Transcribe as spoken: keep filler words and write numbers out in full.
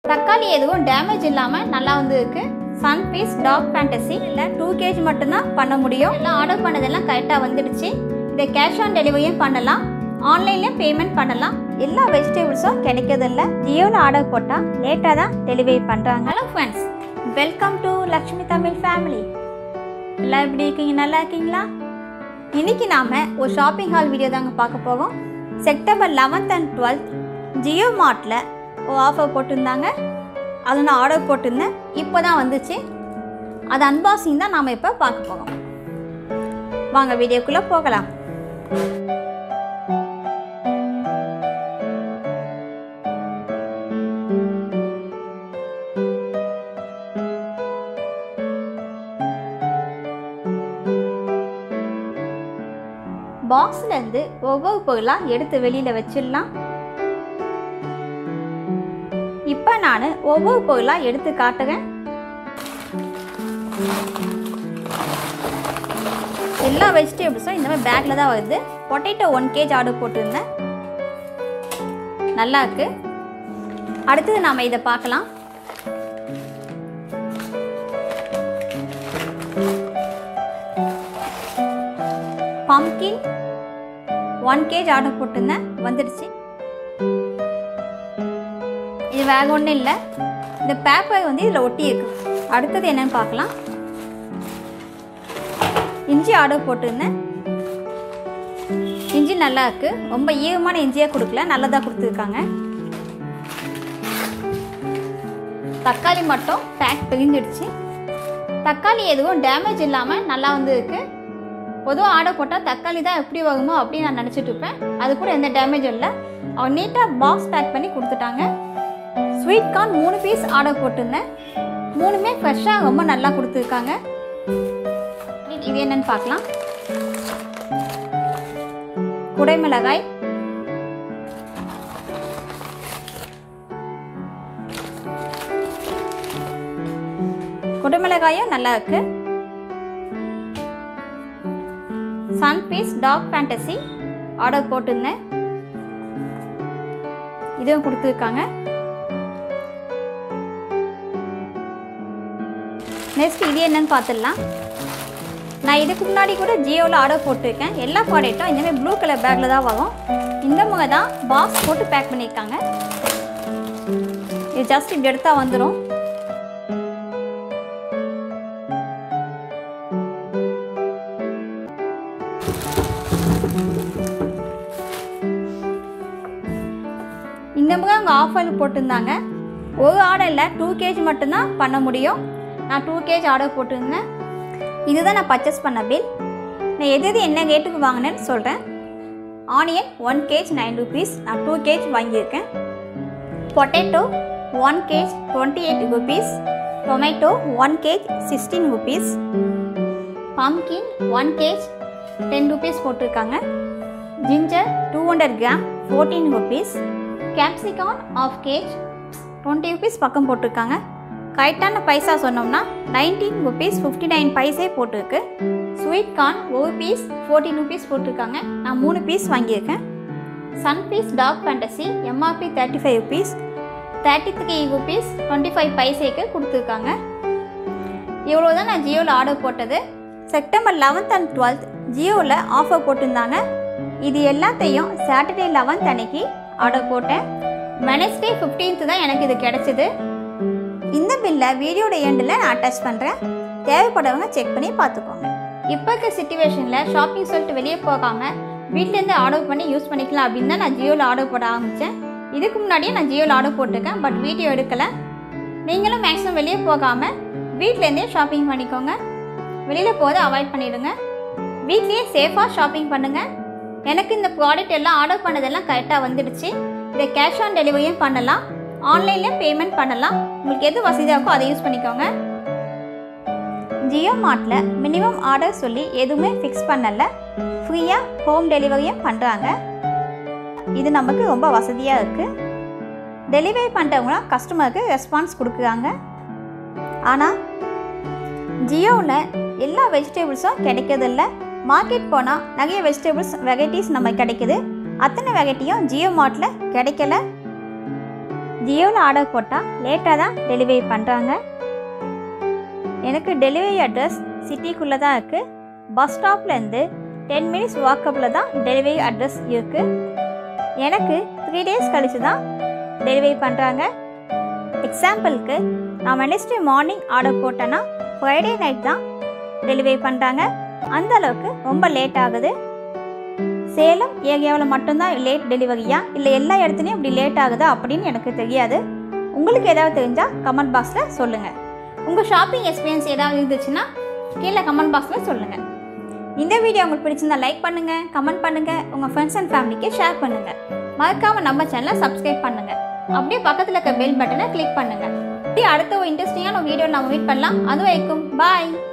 தக்காளி எதுவும் டேமேஜ் இல்லாமல் நல்லா வந்து இருக்கு. சன் பீஸ் டாக் ஃபேண்டசி இல்லை டூ கேஜி மட்டும்தான் பண்ண முடியும். எல்லாம் ஆர்டர் பண்ணதெல்லாம் கரெக்டாக வந்துடுச்சு. இதை கேஷ் ஆன் டெலிவரியும் பண்ணலாம், ஆன்லைன்லேயும் பேமெண்ட் பண்ணலாம். எல்லா வெஜிடபிள்ஸும் கிடைக்கிறதில்ல. ஜியோவில் ஆர்டர் போட்டால் லேட்டாக தான் டெலிவரி பண்ணுறாங்க. Hello friends, welcome to Lakshmi Tamil family. எல்லாம் எப்படி இருக்கீங்க? நல்லா இருக்கீங்களா? இன்றைக்கி நாம் ஒரு ஷாப்பிங் ஹால் வீடியோ தாங்க பார்க்க போகிறோம். September eleventh and twelfth Jio மார்ட்டில் ஒரு ஆஃபர் போட்டிருந்தாங்க. அது நான் ஆர்டர் போட்டிருந்தேன், இப்போ தான் வந்துச்சு. அது அன்பாக்சிங் தான் நாம் இப்போ பார்க்க போகிறோம். வாங்க வீடியோக்குள்ளே போகலாம். பாக்ஸ்லேருந்து ஒவ்வொரு பொருளாக எடுத்து வெளியில் வச்சிடலாம். இப்போ நான் ஒவ்வொரு பொருளாக எடுத்து காட்டுறேன். எல்லா வெஜிடபிள்ஸும் இந்த மாதிரி பேக்கில் தான் வருது. பொட்டேட்டோ ஒன் கேஜ் ஆர்டர் போட்டிருந்தேன், நல்லா இருக்கு. அடுத்தது நாம் இதை பார்க்கலாம். பம்கின் ஒன் கேஜ் ஆர்டர் போட்டிருந்தேன், வந்துடுச்சு. இது வேற ஒன்றும் இல்லை, இந்த பேப்பர் வந்து இதில் ஒட்டி இருக்கு. அடுத்தது என்னன்னு பார்க்கலாம். இஞ்சி ஆர்டர் போட்டிருந்தேன். இஞ்சி நல்லா இருக்கு, ரொம்ப ஈரமான இஞ்சியாக கொடுக்கல, நல்லதாக கொடுத்துருக்காங்க. தக்காளி மட்டும் பேக் பிரிஞ்சிடுச்சு. தக்காளி எதுவும் டேமேஜ் இல்லாமல் நல்லா வந்து இருக்கு. பொதுவாக ஆர்டர் போட்டால் தக்காளி தான் எப்படி வருமோ அப்படின்னு நான் நினச்சிட்டு இருப்பேன். அது கூட எந்த டேமேஜும் இல்லை. அவங்க நீட்டாக பாக்ஸ் பேக் பண்ணி கொடுத்துட்டாங்க. ஸ்வீட் கார்ன் மூணு பீஸ் ஆர்டர் போட்டிருந்தேன், மூணுமே ஃப்ரெஷ்ஷாக ரொம்ப நல்லா கொடுத்துருக்காங்க. இது என்னன்னு பார்க்கலாம். குடைமிளகாய், குடைமிளகாயும் நல்லா இருக்கு. Sunfeast Dark Fantasy order போட்டிருந்தேன், இதுவும் கொடுத்துருக்காங்க. நெக்ஸ்ட் இது என்னன்னு பார்த்துடலாம். நான் இதுக்கு முன்னாடி கூட ஜியோவில் ஆர்டர் போட்டிருக்கேன். எல்லா ப்ராடக்ட்டும் இந்தமாதிரி ப்ளூ கலர் பேக்கில் தான் வரும். இந்த முறை தான் பாக்ஸ் போட்டு பேக் பண்ணியிருக்காங்க. இது ஜஸ்ட் இப்படி எடுத்தால் வந்துடும். இந்த முறை அவங்க ஆஃபர் போட்டிருந்தாங்க. ஒரு ஆர்டரில் டூ கேஜி மட்டும்தான் பண்ண முடியும். நான் டூ கேஜ் ஆர்டர் போட்டிருந்தேன். இதுதான் நான் பர்ச்சேஸ் பண்ண பில். நான் எது எது என்ன ரேட்டுக்கு வாங்கினேன்னு சொல்கிறேன். Onion one kg nine rupees, நான் டூ கேஜ் வாங்கியிருக்கேன். Potato one kg twenty eight rupees. Tomato one kg sixteen rupees. Pumpkin one kg ten rupees போட்டிருக்காங்க. Ginger two hundred gram fourteen rupees. Capsicum half kg twenty rupees பக்கம் போட்டிருக்காங்க. கரெக்டான பைசா சொன்னோம்னா nineteen rupees fifty nine paise போட்டிருக்கு. Sweet corn ஒரு piece fourteen rupees போட்டிருக்காங்க, நான் மூணு பீஸ் வாங்கியிருக்கேன். Sunfeast Dark Fantasy MRP thirty five rupees, thirty three rupees twenty five பைசேக்கு கொடுத்துருக்காங்க. இவ்வளோ தான் நான் ஜியோவில் ஆர்டர் போட்டது. செப்டம்பர் லெவன்த் அண்ட் டுவெல்த் ஜியோவில் ஆஃபர் போட்டிருந்தாங்க. இது எல்லாத்தையும் சாட்டர்டே லெவன்த் அன்னைக்கு ஆர்டர் போட்டேன். வெனஸ்டே ஃபிஃப்டீன்த்து தான் எனக்கு இது கிடச்சிது. இந்த பில்லை வீடியோட எண்டில் நான் அட்டாச் பண்ணுறேன், தேவைப்படுறவங்க செக் பண்ணி பார்த்துக்கோங்க. இப்போ இருக்க சிச்சுவேஷனில் ஷாப்பிங் சொல்லிட்டு வெளியே போகாமல் வீட்டிலேருந்து ஆர்டர் பண்ணி யூஸ் பண்ணிக்கலாம் அப்படின்னு தான் நான் ஜியோவில் ஆர்டர் போட ஆரம்பித்தேன். இதுக்கு முன்னாடியே நான் ஜியோவில் ஆர்டர் போட்டிருக்கேன், பட் வீடியோ எடுக்கலை. நீங்களும் மேக்ஸிமம் வெளியே போகாமல் வீட்டிலேருந்தே ஷாப்பிங் பண்ணிக்கோங்க. வெளியில் போகிறத அவாய்ட் பண்ணிவிடுங்க. வீட்லேயே சேஃபாக ஷாப்பிங் பண்ணுங்கள். எனக்கு இந்த ப்ராடக்ட் எல்லாம் ஆர்டர் பண்ணதெல்லாம் கரெக்டாக வந்துடுச்சு. இதை கேஷ் ஆன் டெலிவரியும் பண்ணலாம், ஆன்லைன்லேயும் பேமெண்ட் பண்ணலாம். உங்களுக்கு எது வசதியாக இருக்கோ அதை யூஸ் பண்ணிக்கோங்க. ஜியோ மார்ட்டில் மினிமம் ஆர்டர் சொல்லி எதுவுமே ஃபிக்ஸ் பண்ணலை, ஃப்ரீயாக ஹோம் டெலிவரியும் பண்ணுறாங்க. இது நமக்கு ரொம்ப வசதியாக இருக்குது. டெலிவரி பண்ணுறவங்களாம் கஸ்டமருக்கு ரெஸ்பான்ஸ் கொடுக்குறாங்க. ஆனால் ஜியோவில் எல்லா வெஜிடபிள்ஸும் கிடைக்கிறதில்ல. மார்க்கெட் போனால் நிறைய வெஜிடபிள்ஸ் வெரைட்டிஸ் நம்ம கிடைக்குது. அத்தனை வெரைட்டியும் ஜியோ மார்ட்டில் கிடைக்கல. ஜியோவில் ஆர்டர் போட்டால் லேட்டாக தான் டெலிவரி பண்ணுறாங்க. எனக்கு டெலிவரி அட்ரஸ் சிட்டிக்குள்ளே தான் இருக்குது. பஸ் ஸ்டாப்லேருந்து டென் மினிட்ஸ் வாக்கப்பில் தான் டெலிவரி அட்ரஸ் இருக்குது. எனக்கு த்ரீ டேஸ் கழித்து தான் டெலிவரி பண்ணுறாங்க. எக்ஸாம்பிளுக்கு நான் வெனஸ்டே மார்னிங் ஆர்டர் போட்டேன்னா ஃப்ரைடே நைட் தான் டெலிவரி பண்ணுறாங்க. அந்தளவுக்கு ரொம்ப லேட் ஆகுது. சேலம் ஏரியாவில் மட்டும்தான் லேட் டெலிவரியா இல்லை எல்லா இடத்துலையும் இப்படி லேட் ஆகுதா அப்படின்னு எனக்கு தெரியாது. உங்களுக்கு ஏதாவது தெரிஞ்சால் கமெண்ட் பாக்ஸில் சொல்லுங்கள். உங்கள் ஷாப்பிங் எக்ஸ்பீரியன்ஸ் ஏதாவது இருந்துச்சுன்னா கீழே கமெண்ட் பாக்ஸில் சொல்லுங்கள். இந்த வீடியோ உங்களுக்கு பிடிச்சிருந்தா லைக் பண்ணுங்கள், கமெண்ட் பண்ணுங்கள், உங்கள் ஃப்ரெண்ட்ஸ் அண்ட் ஃபேமிலிக்கு ஷேர் பண்ணுங்கள். மறக்காமல் நம்ம சேனலை சப்ஸ்கிரைப் பண்ணுங்கள். அப்படியே பக்கத்தில் இருக்க பெல் பட்டனை கிளிக் பண்ணுங்கள். அப்படியே அடுத்த ஒரு இன்ட்ரெஸ்டிங்கான வீடியோ நம்ம மீட் பண்ணலாம். அது வரைக்கும் பாய்.